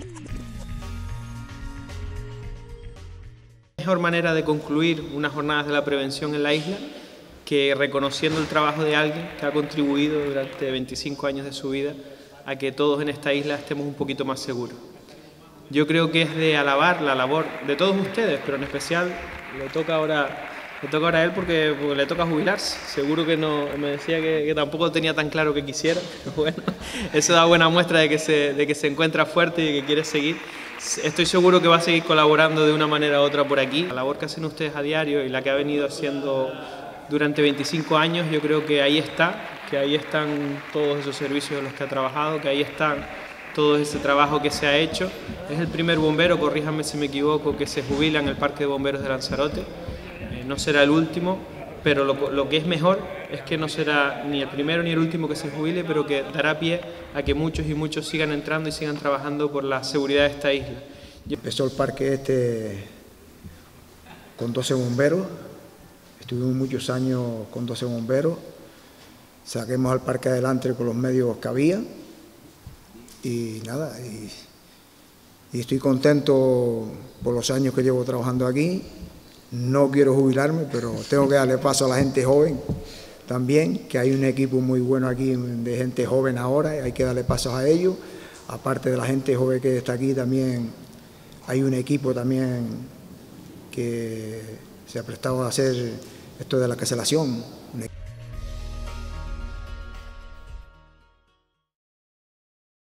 Mejor manera de concluir unas jornadas de la prevención en la isla que reconociendo el trabajo de alguien que ha contribuido durante 25 años de su vida a que todos en esta isla estemos un poquito más seguros. Yo creo que es de alabar la labor de todos ustedes, pero en especial le toca ahora a él porque le toca jubilarse. Seguro que no, me decía que tampoco tenía tan claro que quisiera, pero bueno, eso da buena muestra de que se encuentra fuerte y de que quiere seguir. Estoy seguro que va a seguir colaborando de una manera u otra por aquí. La labor que hacen ustedes a diario y la que ha venido haciendo durante 25 años, yo creo que ahí están todos esos servicios en los que ha trabajado, que ahí están todo ese trabajo que se ha hecho. Es el primer bombero, corríjanme si me equivoco, que se jubila en el Parque de Bomberos de Lanzarote. No será el último, pero lo que es mejor es que no será ni el primero ni el último que se jubile, pero que dará pie a que muchos y muchos sigan entrando y sigan trabajando por la seguridad de esta isla. Empezó el parque con 12 bomberos, estuvimos muchos años con 12 bomberos, saquemos al parque adelante con los medios que había y nada, y estoy contento por los años que llevo trabajando aquí. No quiero jubilarme, pero tengo que darle paso a la gente joven también, que hay un equipo muy bueno aquí de gente joven ahora, y hay que darle paso a ellos. Aparte de la gente joven que está aquí, también hay un equipo también que se ha prestado a hacer esto de la cancelación.